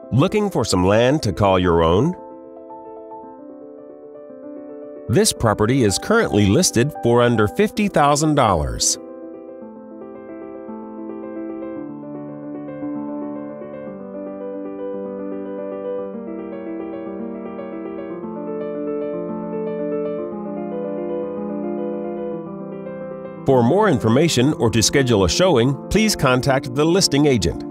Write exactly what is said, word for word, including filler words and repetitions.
Looking for some land to call your own? This property is currently listed for under fifty thousand dollars. For more information or to schedule a showing, please contact the listing agent.